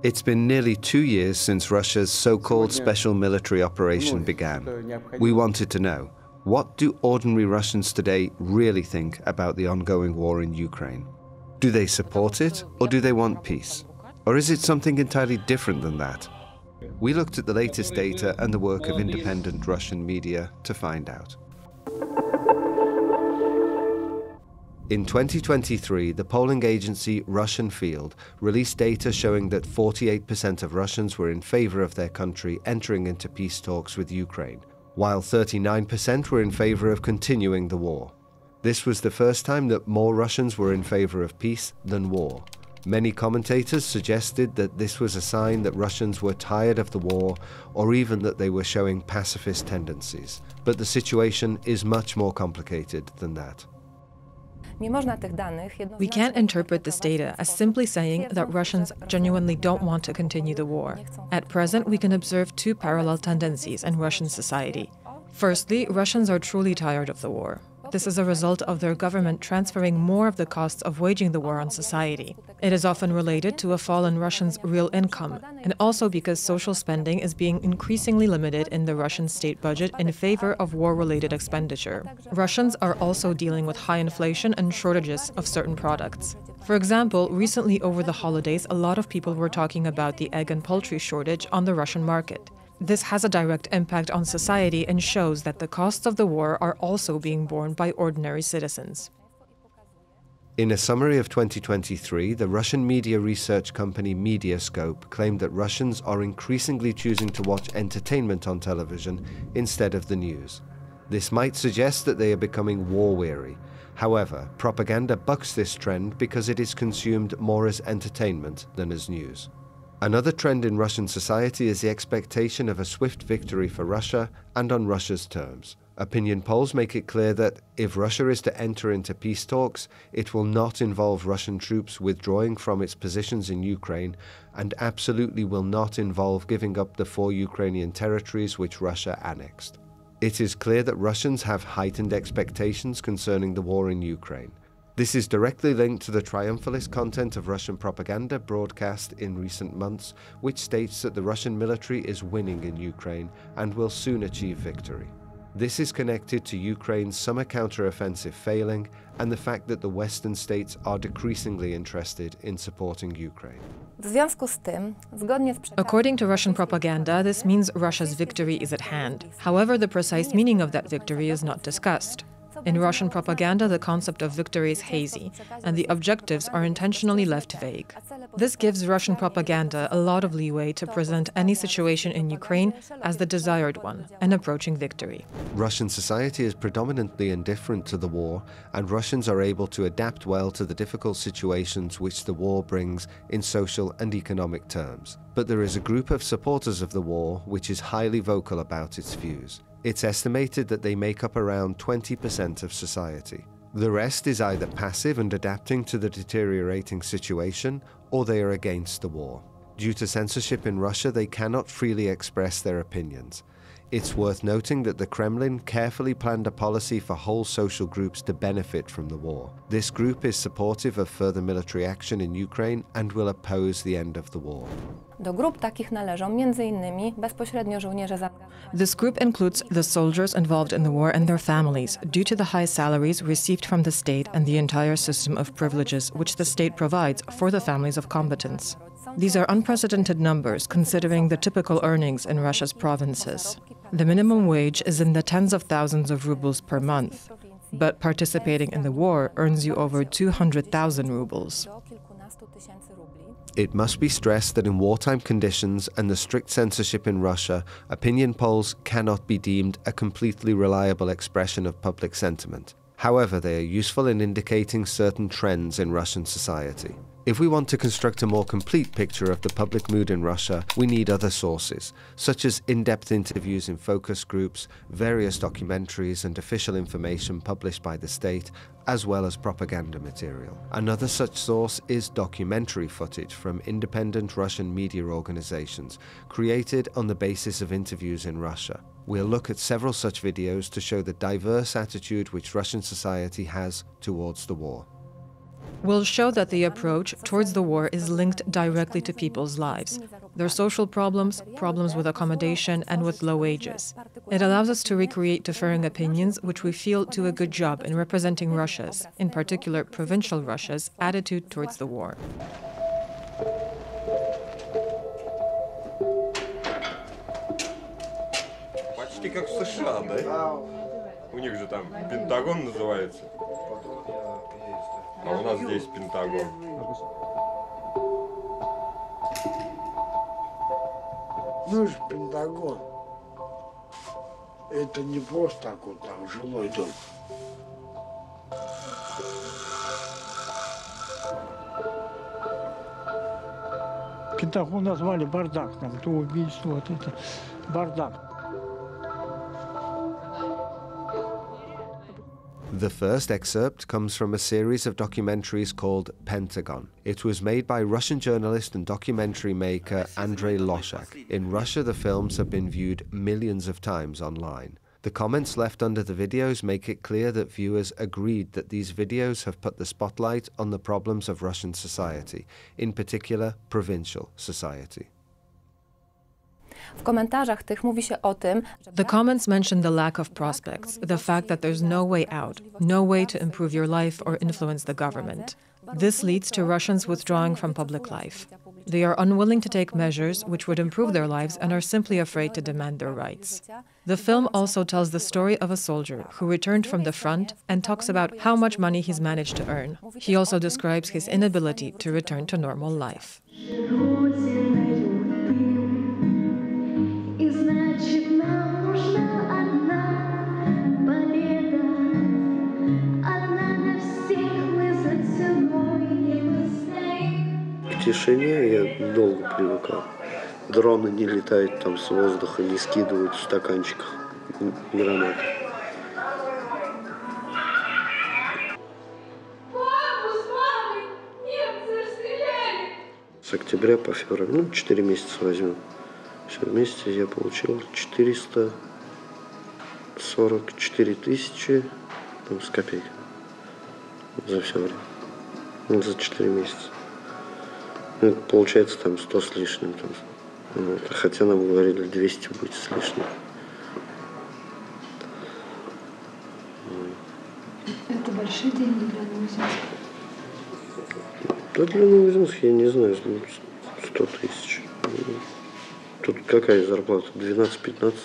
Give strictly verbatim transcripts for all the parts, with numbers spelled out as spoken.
It's been nearly two years since Russia's so-called special military operation began. We wanted to know, what do ordinary Russians today really think about the ongoing war in Ukraine? Do they support it, or do they want peace? Or is it something entirely different than that? We looked at the latest data and the work of independent Russian media to find out. In twenty twenty-three, the polling agency Russian Field released data showing that forty-eight percent of Russians were in favor of their country entering into peace talks with Ukraine, while thirty-nine percent were in favor of continuing the war. This was the first time that more Russians were in favor of peace than war. Many commentators suggested that this was a sign that Russians were tired of the war, or even that they were showing pacifist tendencies. But the situation is much more complicated than that. We can't interpret this data as simply saying that Russians genuinely don't want to continue the war. At present, we can observe two parallel tendencies in Russian society. Firstly, Russians are truly tired of the war. This is a result of their government transferring more of the costs of waging the war on society. It is often related to a fall in Russians' real income, and also because social spending is being increasingly limited in the Russian state budget in favor of war-related expenditure. Russians are also dealing with high inflation and shortages of certain products. For example, recently over the holidays, a lot of people were talking about the egg and poultry shortage on the Russian market. This has a direct impact on society and shows that the costs of the war are also being borne by ordinary citizens. In a summary of twenty twenty-three, the Russian media research company Mediascope claimed that Russians are increasingly choosing to watch entertainment on television instead of the news. This might suggest that they are becoming war-weary. However, propaganda bucks this trend because it is consumed more as entertainment than as news. Another trend in Russian society is the expectation of a swift victory for Russia and on Russia's terms. Opinion polls make it clear that if Russia is to enter into peace talks, it will not involve Russian troops withdrawing from its positions in Ukraine and absolutely will not involve giving up the four Ukrainian territories which Russia annexed. It is clear that Russians have heightened expectations concerning the war in Ukraine. This is directly linked to the triumphalist content of Russian propaganda broadcast in recent months, which states that the Russian military is winning in Ukraine and will soon achieve victory. This is connected to Ukraine's summer counter-offensive failing and the fact that the Western states are decreasingly interested in supporting Ukraine. According to Russian propaganda, this means Russia's victory is at hand. However, the precise meaning of that victory is not discussed. In Russian propaganda, the concept of victory is hazy, and the objectives are intentionally left vague. This gives Russian propaganda a lot of leeway to present any situation in Ukraine as the desired one, an approaching victory. Russian society is predominantly indifferent to the war, and Russians are able to adapt well to the difficult situations which the war brings in social and economic terms. But there is a group of supporters of the war which is highly vocal about its views. It's estimated that they make up around twenty percent of society. The rest is either passive and adapting to the deteriorating situation, or they are against the war. Due to censorship in Russia, they cannot freely express their opinions. It's worth noting that the Kremlin carefully planned a policy for whole social groups to benefit from the war. This group is supportive of further military action in Ukraine and will oppose the end of the war. This group includes the soldiers involved in the war and their families, due to the high salaries received from the state and the entire system of privileges which the state provides for the families of combatants. These are unprecedented numbers considering the typical earnings in Russia's provinces. The minimum wage is in the tens of thousands of rubles per month, but participating in the war earns you over two hundred thousand rubles. It must be stressed that in wartime conditions and the strict censorship in Russia, opinion polls cannot be deemed a completely reliable expression of public sentiment. However, they are useful in indicating certain trends in Russian society. If we want to construct a more complete picture of the public mood in Russia, we need other sources, such as in-depth interviews in focus groups, various documentaries and official information published by the state, as well as propaganda material. Another such source is documentary footage from independent Russian media organizations, created on the basis of interviews in Russia. We'll look at several such videos to show the diverse attitude which Russian society has towards the war. will show that the approach towards the war is linked directly to people's lives, their social problems, problems with accommodation, and with low wages. It allows us to recreate differing opinions, which we feel do a good job in representing Russia's, in particular provincial Russia's, attitude towards the war. Почти как в США, да? У них же там Пентагон называется. А у нас здесь Пентагон. Ну же Пентагон. Это не просто так вот там жилой дом. Пентагон назвали бардак, там то убийство, вот это бардак. The first excerpt comes from a series of documentaries called Pentagon. It was made by Russian journalist and documentary maker Andrei Loshak. In Russia, the films have been viewed millions of times online. The comments left under the videos make it clear that viewers agreed that these videos have put the spotlight on the problems of Russian society, in particular provincial society. The comments mention the lack of prospects, the fact that there's no way out, no way to improve your life or influence the government. This leads to Russians withdrawing from public life. They are unwilling to take measures which would improve their lives and are simply afraid to demand their rights. The film also tells the story of a soldier who returned from the front and talks about how much money he's managed to earn. He also describes his inability to return to normal life. К тишине я долго привыкал. Дроны не летают там с воздуха, не скидывают в стаканчиках гранаты. С октября по февраль, ну, четыре месяца возьмем. Все вместе я получил четыреста сорок четыре тысячи ну, с копейками за все время. Ну, за четыре месяца. Ну, получается там сто с лишним. Там. Вот. Хотя нам говорили, двести будет с лишним. Это большие деньги для Новоузенска? Да для Новоузенска, я не знаю, сто тысяч. Тут какая зарплата? двенадцать-пятнадцать.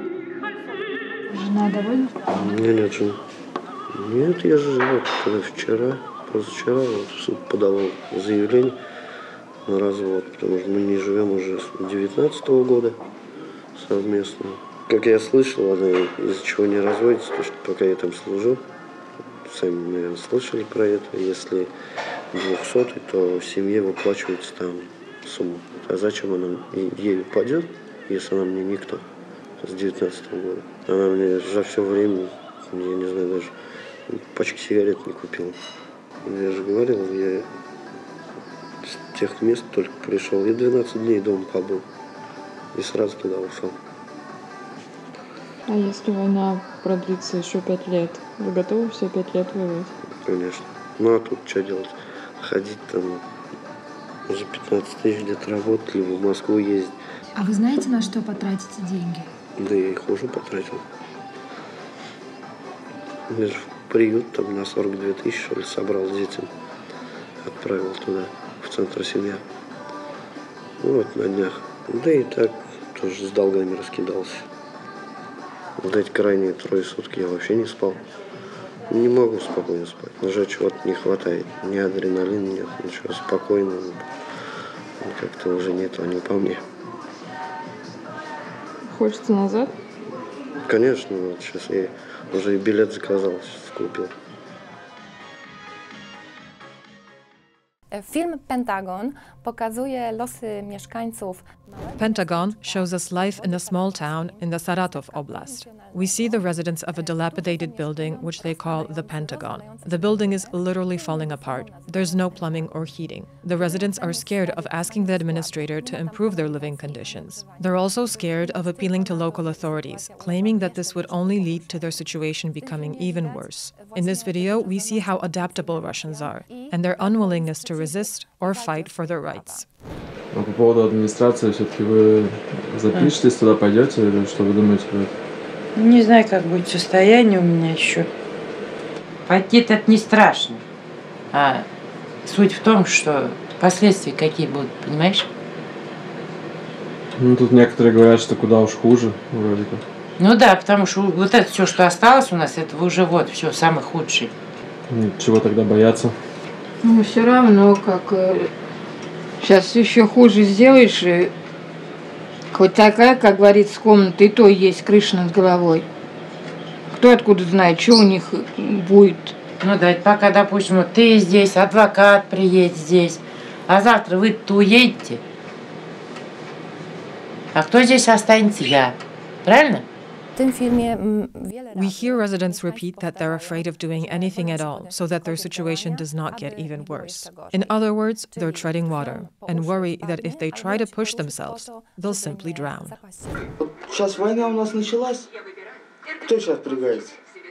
Жена довольна? Нет, нет, жена. Нет, я же вот, когда вчера, позавчера вот, в суд подавал заявление на развод, потому что мы не живем уже с девятнадцатого года совместно. Как я слышал, она из-за чего не разводится, потому что пока я там служу, сами, наверное, слышали про это, если двухсотый, то семье выплачивается там сумма. А зачем она ей упадет, если она мне никто с девятнадцатого года? Она мне за все время, я не знаю, даже пачки сигарет не купила. Я же говорил, я с тех мест только пришел, я двенадцать дней дома побыл и сразу туда ушел. А если война продлится еще пять лет, вы готовы все пять лет воевать? Конечно. Ну а тут что делать? Ходить там за пятнадцать тысяч где-то работать, либо в Москву ездить. А вы знаете, на что потратите деньги? Да я их уже потратил. Я же в приют там на сорок две тысячи, что ли, собрал детям. Отправил туда, в центр семья. Вот на днях. Да и так тоже с долгами раскидался. Вот эти крайние трое суток я вообще не спал. Не могу спокойно спать. Уже чего-то не хватает. Ни адреналина нет, ничего. Спокойно. Как-то уже нет, они по мне. Хочется назад? Конечно, вот сейчас я уже и билет заказал, сейчас купил. Film Pentagon pokazuje losy mieszkańców. Pentagon shows us life in a small town in the Saratov Oblast. We see the residents of a dilapidated building, which they call the Pentagon. The building is literally falling apart. There's no plumbing or heating. The residents are scared of asking the administrator to improve their living conditions. They're also scared of appealing to local authorities, claiming that this would only lead to their situation becoming even worse. In this video, we see how adaptable Russians are and their unwillingness to resist or fight for their rights. А по поводу администрации, все-таки вы запишетесь туда, пойдете, или что вы думаете про это? Не знаю, как будет состояние у меня еще. Пойти это не страшно. А суть в том, что последствия какие будут, понимаешь? Ну, тут некоторые говорят, что куда уж хуже, вроде как. Ну да, потому что вот это все, что осталось у нас, это уже вот все, самый худший. Чего тогда бояться? Ну, все равно, как... Сейчас еще хуже сделаешь, и хоть такая, как говорится, комната, и то есть крыша над головой. Кто откуда знает, что у них будет. Ну да, пока, допустим, вот ты здесь, адвокат приедет здесь, а завтра вы-то уедете. А кто здесь останется? Я. Правильно? We hear residents repeat that they're afraid of doing anything at all so that their situation does not get even worse. In other words, they're treading water and worry that if they try to push themselves, they'll simply drown. Сейчас война у нас началась. Кто сейчас впрягается?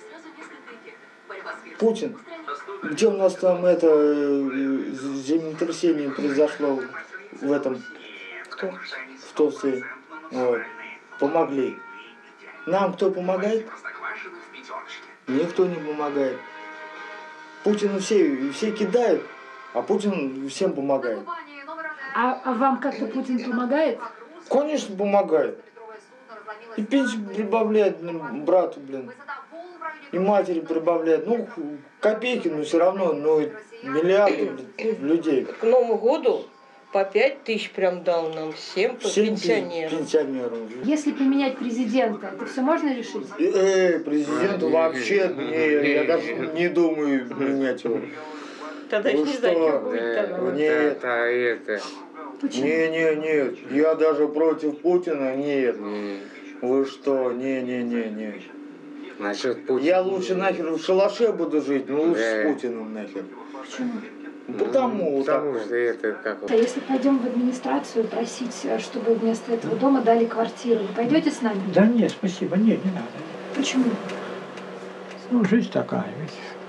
Путин. Где у нас там это землетрясение произошло в этом? В Турции. Вот. Помогли. Нам кто помогает? Никто не помогает. Путину все, все кидают, а Путин всем помогает. А, а вам как-то Путин помогает? Конечно, помогает. И пенсию прибавляет, блин, брату, блин. И матери прибавляет. Ну, копейки, но все равно, ну, миллиарды, блин, людей. К Новому году по пять тысяч прям дал нам всем, по пенсионерам. пенсионерам. Если поменять президента, это все можно решить? Эй, президенту вообще не, я даже не думаю менять его. Тогда Вы не что? знаю, что будет тогда. Нет. Не, не, нет. Я даже против Путина, нет. Вы что? Не, не, не, не. Насчет Путина. Я лучше нахер в шалаше буду жить, но лучше с Путиным нахер. Почему? Потому, Потому что это как... А если пойдем в администрацию просить, чтобы вместо этого дома дали квартиру, вы пойдете с нами? Да нет, спасибо, нет, не надо. Почему? Ну, жизнь такая ведь.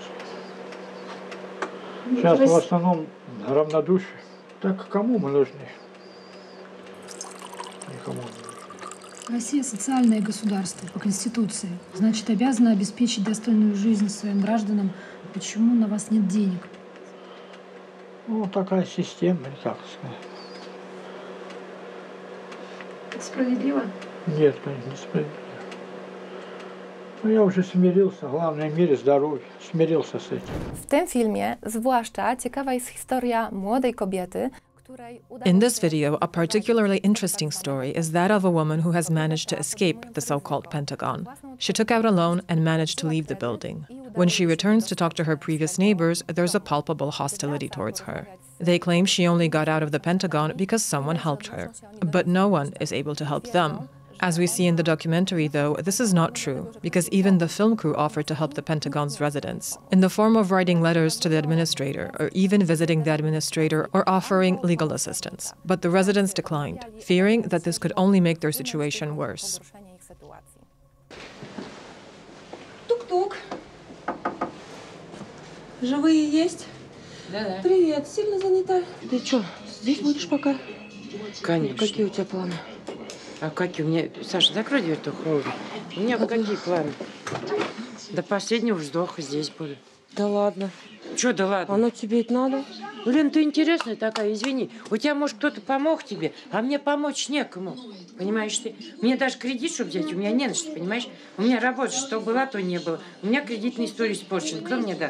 Ну, Сейчас есть... в основном равнодушие. Так кому мы нужны? Никому не нужны. Россия социальное государство по Конституции. Значит, обязана обеспечить достойную жизнь своим гражданам. Почему на вас нет денег? Ну, такая система, не так сказать. Это справедливо? Нет, конечно, не справедливо. Ну, я уже смирился, главное в мире здоровье, смирился с этим. W tym filmie zwłaszcza ciekawa jest historia młodej kobiety, In this video, a particularly interesting story is that of a woman who has managed to escape the so-called Pentagon. She took out a loan and managed to leave the building. When she returns to talk to her previous neighbors, there's a palpable hostility towards her. They claim she only got out of the Pentagon because someone helped her. But no one is able to help them. As we see in the documentary, though, this is not true, because even the film crew offered to help the Pentagon's residents, in the form of writing letters to the administrator, or even visiting the administrator or offering legal assistance. But the residents declined, fearing that this could only make their situation worse. Тук-тук. Живые есть? Да-да. Привет, сильно занята? Ты что, здесь будешь пока? Конечно. Какие у тебя планы? А какие у меня... Саша, закрой дверь, то холодно. У меня вот какие планы? До последнего вздоха здесь буду. Да ладно. Чё да ладно? Оно тебе это надо? Блин, ты интересная такая, извини. У тебя, может, кто-то помог тебе, а мне помочь некому. Понимаешь ты? Мне даже кредит, чтобы взять, у меня не на что, понимаешь? У меня работа, что была, то не было. У меня кредитная история испорчена. Кто мне даст?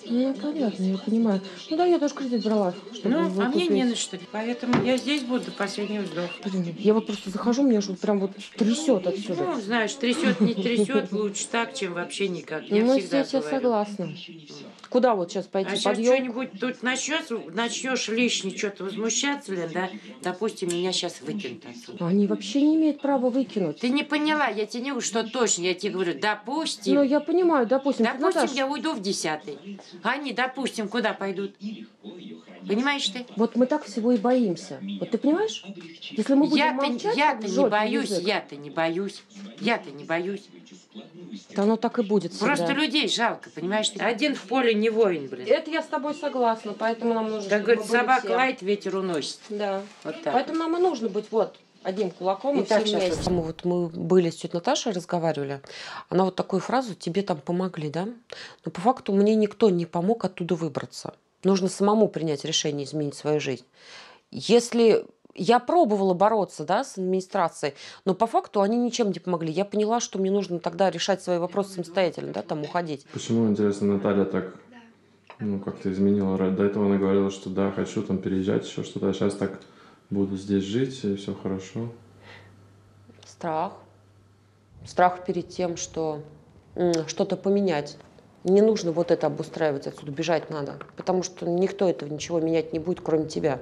Ну, понятно, я понимаю. Ну да, я тоже кредит брала. Ну, а мне не на что. Поэтому я здесь буду до последнего вздоха. Блин, я вот просто захожу, меня же вот прям вот трясет отсюда. Ну, знаешь, трясет, не трясет, лучше так, чем вообще никак. Я ну, всегда здесь я говорю. согласна. Куда вот сейчас пойти? А сейчас Подъем? что-нибудь тут начнешь, начнешь лишнее что-то возмущаться, Лен, да? Допустим, меня сейчас выкинут отсюда. Они вообще не имеют права выкинуть. Ты не поняла, я тебе не говорю, что точно, я тебе говорю, допустим. Ну, я понимаю, допустим. Допустим, Наташа... я уйду в десятый. Они, допустим, куда пойдут? Понимаешь ты? Вот мы так всего и боимся. Вот ты понимаешь? Если мы будем я-то, молчать, я-то не боюсь, язык. я-то не боюсь, я-то не боюсь. Да оно так и будет всегда. Просто людей жалко, понимаешь? Один в поле не воин, блин. Это я с тобой согласна, поэтому нам нужно... Как говорит, собака лает, ветер уносит. Да. Вот так. Поэтому нам и нужно быть вот одним кулаком и, и так вместе. Вот. Мы, вот, мы были с тетей Наташей, разговаривали. Она вот такую фразу: тебе там помогли, да? Но по факту мне никто не помог оттуда выбраться. Нужно самому принять решение изменить свою жизнь. Если... Я пробовала бороться, да, с администрацией, но по факту они ничем не помогли. Я поняла, что мне нужно тогда решать свои вопросы самостоятельно, да, там уходить. Почему, интересно, Наталья так, ну, как-то изменила? До этого она говорила, что да, хочу там переезжать, еще что-то, а сейчас так буду здесь жить, и все хорошо. Страх. Страх перед тем, что что-то поменять. Не нужно вот это обустраивать отсюда, бежать надо, потому что никто этого ничего менять не будет, кроме тебя.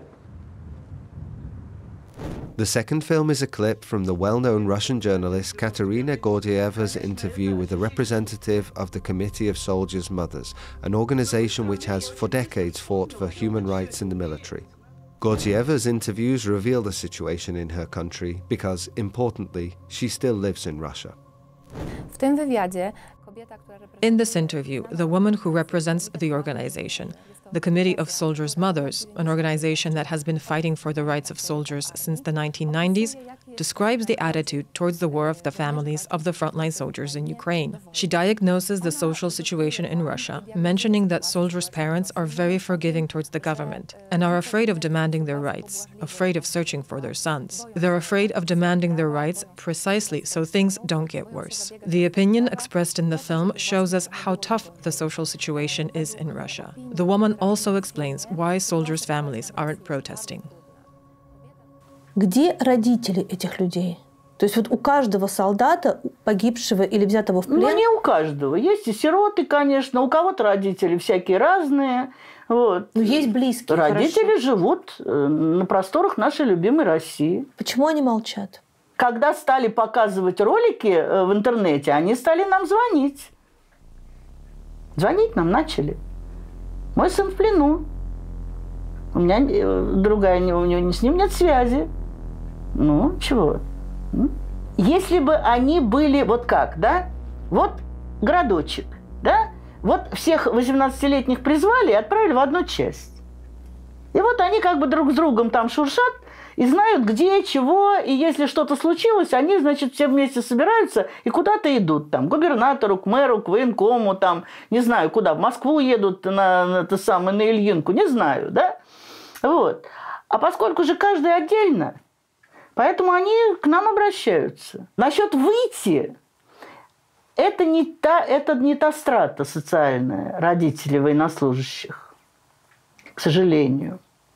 The second film is a clip from the well-known Russian journalist Katerina Gordieva's interview with a representative of the Committee of Soldiers' Mothers, an organization which has for decades fought for human rights in the military. Gordieva's interviews reveal the situation in her country because, importantly, she still lives in Russia. W tym wywiadzie In this interview, the woman who represents the organization, the Committee of Soldiers' Mothers, an organization that has been fighting for the rights of soldiers since the nineteen nineties, describes the attitude towards the war of the families of the frontline soldiers in Ukraine. She diagnoses the social situation in Russia, mentioning that soldiers' parents are very forgiving towards the government and are afraid of demanding their rights, afraid of searching for their sons. They're afraid of demanding their rights precisely so things don't get worse. The opinion expressed in the film shows us how tough the social situation is in Russia. The woman also explains why soldiers' families aren't protesting. Где родители этих людей? То есть вот у каждого солдата, погибшего или взятого в плен... Ну, не у каждого. Есть и сироты, конечно. У кого-то родители всякие разные. Вот. Но есть близкие. Родители хорошо. живут на просторах нашей любимой России. Почему они молчат? Когда стали показывать ролики в интернете, они стали нам звонить. Звонить нам начали. Мой сын в плену. У меня другая, у него с ним нет связи. Ну, чего? Если бы они были вот как, да? Вот городочек, да? Вот всех восемнадцатилетних призвали и отправили в одну часть. И вот они как бы друг с другом там шуршат и знают, где, чего. И если что-то случилось, они, значит, все вместе собираются и куда-то идут. Там, к губернатору, к мэру, к военкому, там, не знаю, куда. В Москву едут на, на, это самое, на Ильинку, не знаю, да? Вот. А поскольку же каждый отдельно, поэтому они к нам обращаются. Насчет выйти, это не та, это не та страта социальная родителей военнослужащих, к сожалению.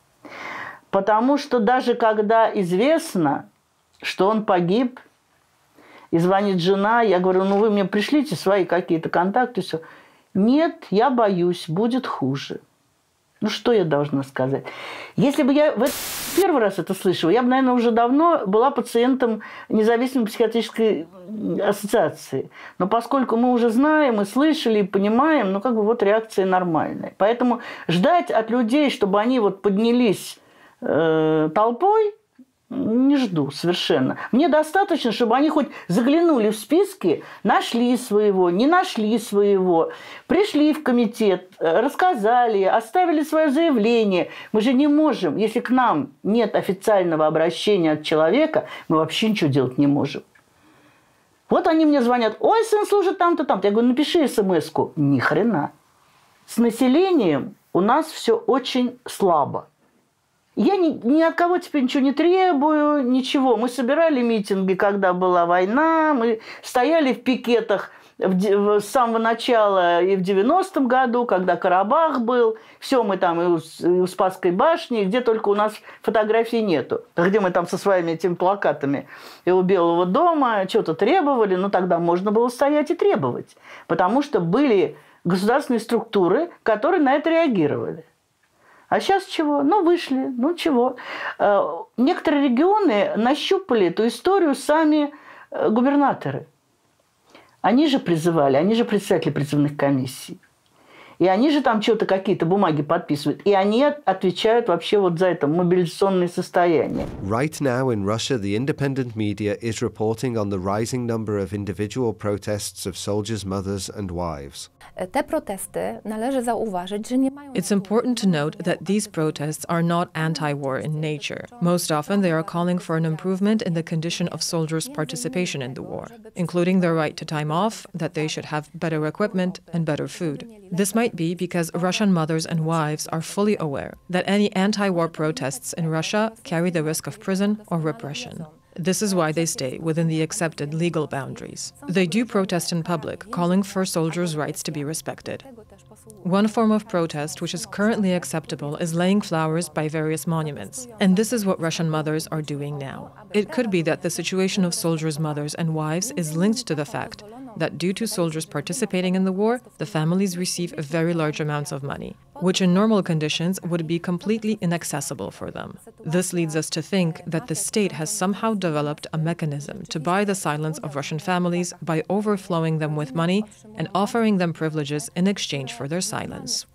Потому что даже когда известно, что он погиб, и звонит жена, я говорю, ну вы мне пришлите свои какие-то контакты, все. Нет, я боюсь, будет хуже. Ну, что я должна сказать? Если бы я в первый раз это слышала, я бы, наверное, уже давно была пациентом независимой психиатрической ассоциации. Но поскольку мы уже знаем и слышали, и понимаем, ну, как бы вот реакция нормальная. Поэтому ждать от людей, чтобы они вот поднялись э, толпой, не жду совершенно. Мне достаточно, чтобы они хоть заглянули в списки, нашли своего, не нашли своего, пришли в комитет, рассказали, оставили свое заявление. Мы же не можем, если к нам нет официального обращения от человека, мы вообще ничего делать не можем. Вот они мне звонят, ой, сын служит там-то, там-то. Я говорю, напиши смс-ку. Ни хрена. С населением у нас все очень слабо. Я ни, ни от кого теперь ничего не требую, ничего. Мы собирали митинги, когда была война, мы стояли в пикетах в, с самого начала и в девяностом году, когда Карабах был. Все мы там и у, и у Спасской башни, где только у нас фотографий нету. Где мы там со своими этими плакатами и у Белого дома что-то требовали. Ну, тогда можно было стоять и требовать. Потому что были государственные структуры, которые на это реагировали. А сейчас чего? Ну, вышли, ну, чего? Некоторые регионы нащупали эту историю сами губернаторы. Они же призывали, они же председатели призывных комиссий. И они же там что-то, какие-то бумаги подписывают. И они отвечают вообще вот за это мобилизационное состояние. Right now in Russia, the independent media is reporting on the rising number of individual protests of soldiers' mothers and wives. Te protesty należy zauważyć, że nie mają... It's important to note that these protests are not anti-war in nature. Most often they are calling for an improvement in the condition of soldiers' participation in the war, including their right to time off, that they should have better equipment and better food. This might be because Russian mothers and wives are fully aware that any anti-war protests in Russia carry the risk of prison or repression. This is why they stay within the accepted legal boundaries. They do protest in public, calling for soldiers' rights to be respected. One form of protest which is currently acceptable is laying flowers by various monuments. And this is what Russian mothers are doing now. It could be that the situation of soldiers' mothers and wives is linked to the fact that due to soldiers participating in the war, the families receive very large amounts of money, which in normal conditions would be completely inaccessible for them. This leads us to think that the state has somehow developed a mechanism to buy the silence of Russian families by overflowing them with money and offering them privileges in exchange for their silence.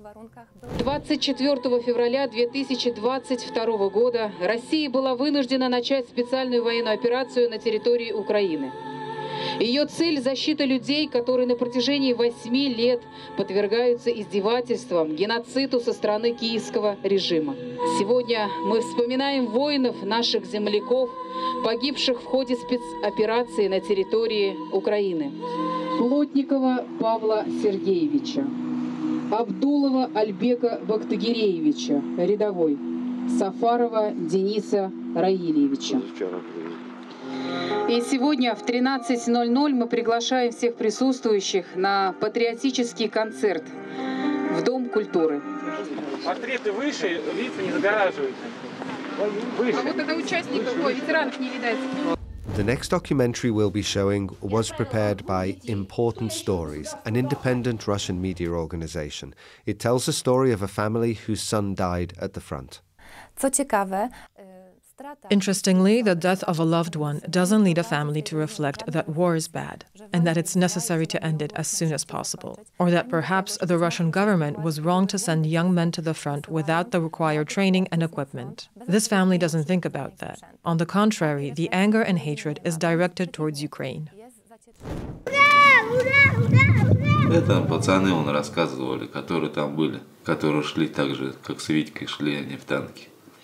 двадцать четвёртого февраля две тысячи двадцать второго года Россия была вынуждена начать специальную военную операцию на территории Украины. Ее цель – защита людей, которые на протяжении восьми лет подвергаются издевательствам, геноциду со стороны киевского режима. Сегодня мы вспоминаем воинов, наших земляков, погибших в ходе спецоперации на территории Украины. Плотникова Павла Сергеевича, Абдулова Альбека Бактагиреевича, рядовой, Сафарова Дениса Раильевича. И сегодня в тринадцать ноль ноль мы приглашаем всех присутствующих на патриотический концерт в Дом культуры. Портреты выше, лица не загораживаются. Выше. А вот это участников, ой, ветеранов не видать. The next documentary we'll be showing was prepared by Important Stories, an independent Russian media organization. It tells the story of a family whose son died at the front. Co ciekawe, Interestingly, the death of a loved one doesn't lead a family to reflect that war is bad and that it's necessary to end it as soon as possible, or that perhaps the Russian government was wrong to send young men to the front without the required training and equipment. This family doesn't think about that. On the contrary, the anger and hatred is directed towards Ukraine. Это пацаны, он рассказывали, которые там были, которые шли так же, как с Витькой шли они в танке.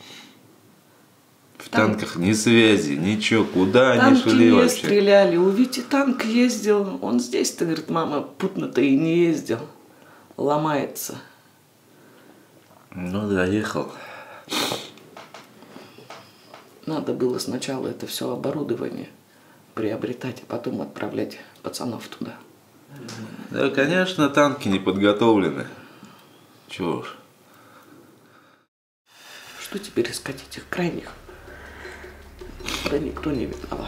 В танках ни связи, ничего, куда они шли вообще? Танки не стреляли, у Вити танк ездил, он здесь-то, говорит, мама, путно-то и не ездил, ломается. Ну, доехал. Надо было сначала это все оборудование приобретать, а потом отправлять пацанов туда. Да, конечно, танки не подготовлены. Чего уж. Что теперь искать этих крайних? Да никто не виноват.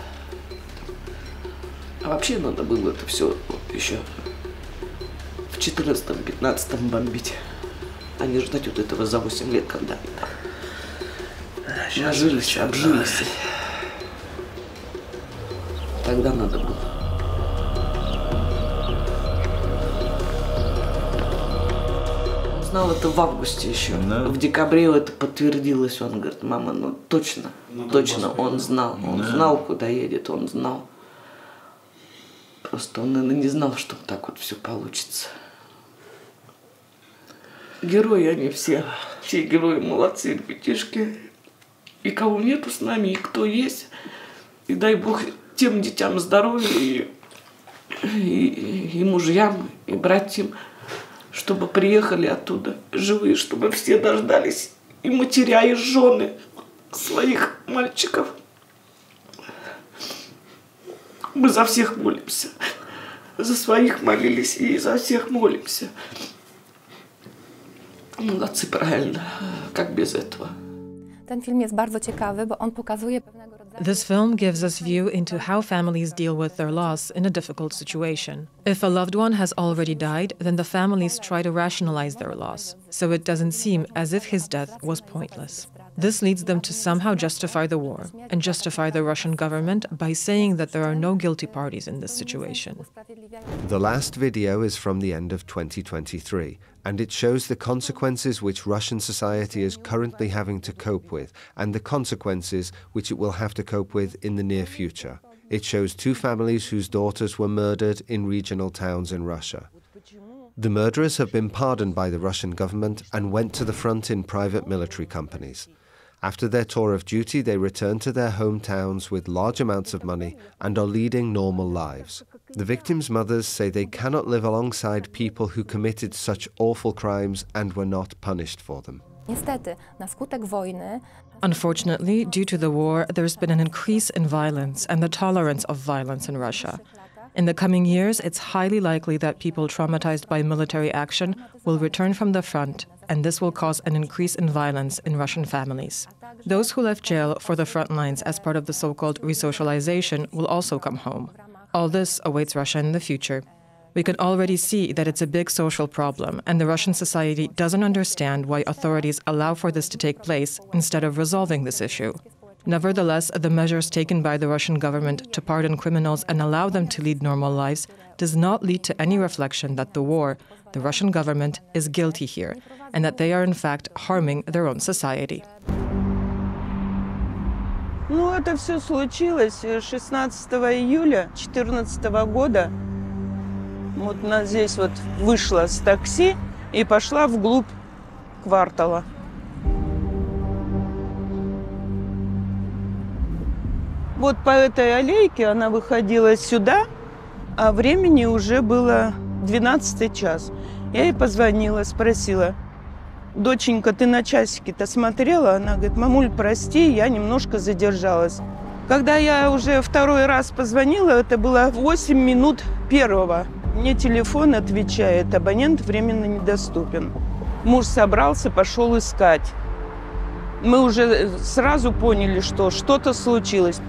А вообще надо было это все вот еще в четырнадцатом-пятнадцатом бомбить, а не ждать вот этого за восемь лет, когда они там нажились, обжились. Тогда надо было. Знал это в августе еще. Да. В декабре это подтвердилось. Он говорит, мама, ну точно, ну, точно, он знал. Он да. знал, куда едет, он знал. Просто он не знал, что так вот все получится. Герои они все. Все герои молодцы, ребятишки. И кого нету с нами, и кто есть. И дай Бог тем детям здоровья, и, и, и мужьям, и братьям, чтобы приехали оттуда живые, чтобы все дождались, и матеря, и жены своих мальчиков. Мы за всех молимся. за своих молились и за всех молимся. Молодцы, правильно. Как без этого? Ten film jest bardzo ciekawy, bo on pokazuje pewnego rodzaju... This film gives us view into how families deal with their loss in a difficult situation. If a loved one has already died, then the families try to rationalize their loss, so it doesn't seem as if his death was pointless. This leads them to somehow justify the war and justify the Russian government by saying that there are no guilty parties in this situation. The last video is from the end of twenty twenty-three, and it shows the consequences which Russian society is currently having to cope with and the consequences which it will have to cope with in the near future. It shows two families whose daughters were murdered in regional towns in Russia. The murderers have been pardoned by the Russian government and went to the front in private military companies. After their tour of duty, they returned to their hometowns with large amounts of money and are leading normal lives. The victims' mothers say they cannot live alongside people who committed such awful crimes and were not punished for them. Niestety, na skutek wojny... Unfortunately, due to the war, there's been an increase in violence and the tolerance of violence in Russia. In the coming years, it's highly likely that people traumatized by military action will return from the front, and this will cause an increase in violence in Russian families. Those who left jail for the front lines as part of the so-called resocialization will also come home. All this awaits Russia in the future. We can already see that it's a big social problem, and the Russian society doesn't understand why authorities allow for this to take place instead of resolving this issue. Nevertheless, the measures taken by the Russian government to pardon criminals and allow them to lead normal lives does not lead to any reflection that the war, the Russian government, is guilty here, and that they are in fact harming their own society. Ну, это все случилось шестнадцатого июля две тысячи четырнадцатого года. Вот она здесь вот вышла с такси и пошла вглубь квартала. Вот по этой аллейке она выходила сюда, а времени уже было двенадцатый час. Я ей позвонила, спросила: «Доченька, ты на часики-то смотрела?» Она говорит: «Мамуль, прости, я немножко задержалась». Когда я уже второй раз позвонила, это было восемь минут первого. Мне телефон отвечает: абонент временно недоступен. Муж собрался, пошел искать. Мы уже сразу поняли, что что-то случилось.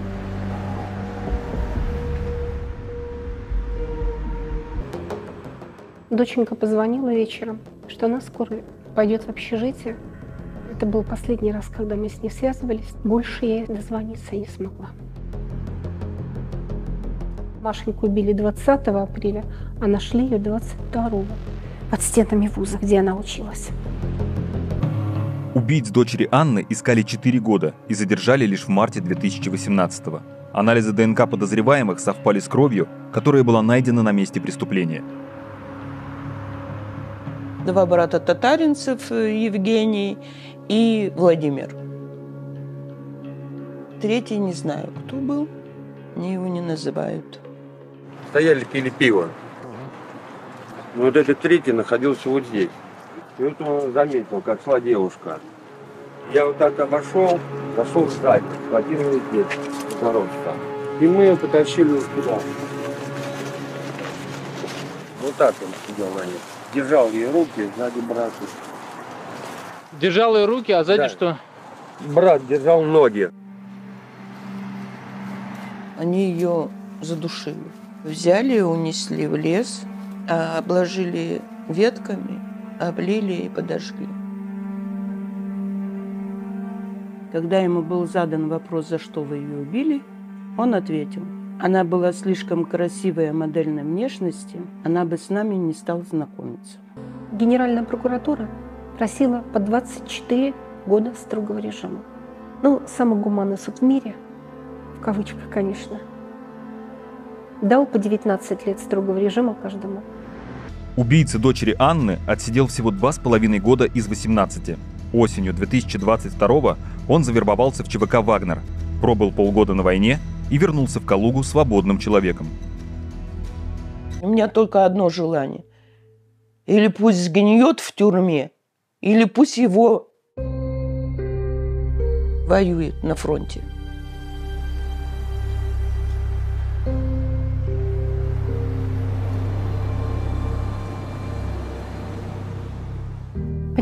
Доченька позвонила вечером, что она скоро пойдет в общежитие. Это был последний раз, когда мы с ней связывались. Больше я дозвониться не смогла. Машеньку убили двадцатого апреля, а нашли ее двадцать второго под стенами вуза, где она училась. Убийц дочери Анны искали четыре года и задержали лишь в марте две тысячи восемнадцатого. Анализы ДНК подозреваемых совпали с кровью, которая была найдена на месте преступления. Два брата татаринцев, Евгений и Владимир. Третий не знаю, кто был, они его не называют. Стояли, пили пиво. Вот этот третий находился вот здесь. И вот он заметил, как шла девушка. Я вот так обошел, зашел сзади, схватил ее здесь, здоров там. И мы ее потащили туда. Вот так он сидел на ней. Держал ей руки, сзади брат. Держал ее руки, а сзади да. Что? Брат держал ноги. Они ее задушили. Взяли и унесли в лес, обложили ветками, облили и подожгли. Когда ему был задан вопрос, за что вы ее убили, он ответил: она была слишком красивая модельной внешности, она бы с нами не стала знакомиться. Генеральная прокуратура просила по двадцать четыре года строгого режима. Ну, самый гуманный суд в мире, в кавычках, конечно, дал по девятнадцать лет строгого режима каждому. Убийца дочери Анны отсидел всего два с половиной года из восемнадцати. Осенью две тысячи двадцать второго он завербовался в ЧВК «Вагнер», пробыл полгода на войне и вернулся в Калугу свободным человеком. У меня только одно желание. Или пусть сгниет в тюрьме, или пусть его воюет на фронте.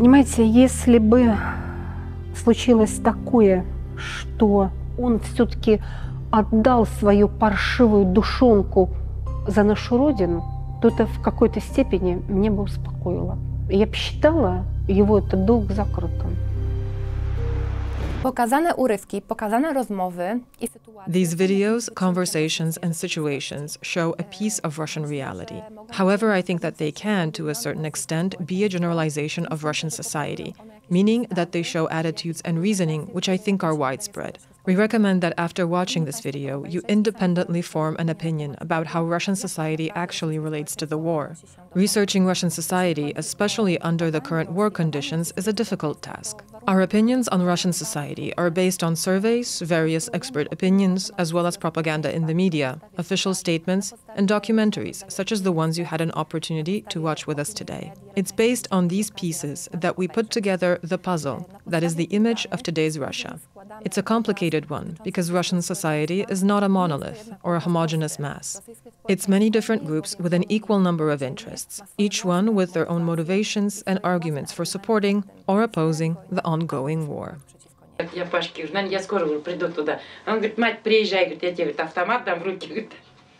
Понимаете, если бы случилось такое, что он все-таки отдал свою паршивую душонку за нашу Родину, то это в какой-то степени меня бы успокоило. Я бы считала его этот долг закрытым. Pokazane urywki, pokazane rozmowy i sytuacje. These videos, conversations, and situations show a piece of Russian reality. However, I think that they can, to a certain extent, be a generalization of Russian society, meaning that they show attitudes and reasoning which I think are widespread. We recommend that after watching this video, you independently form an opinion about how Russian society actually relates to the war. Researching Russian society, especially under the current war conditions, is a difficult task. Our opinions on Russian society are based on surveys, various expert opinions, as well as propaganda in the media, official statements, and documentaries, such as the ones you had an opportunity to watch with us today. It's based on these pieces that we put together the puzzle that is the image of today's Russia. It's a complicated one because Russian society is not a monolith or a homogeneous mass. It's many different groups with an equal number of interests, each one with their own motivations and arguments for supporting or opposing the ongoing war. Я Пашке говорю, я скоро говорю, приду туда. Он говорит, мать, приезжай, говорит, я тебе говорит, автомат дам в руки. Говорит.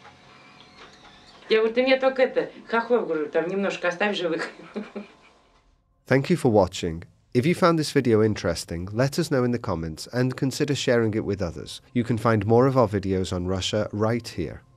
Я говорю, ты мне только это, хохлов, говорю, там немножко оставь живых. Thank you for watching. If you found this video interesting, let us know in the comments and consider sharing it with others. You can find more of our videos on Russia right here.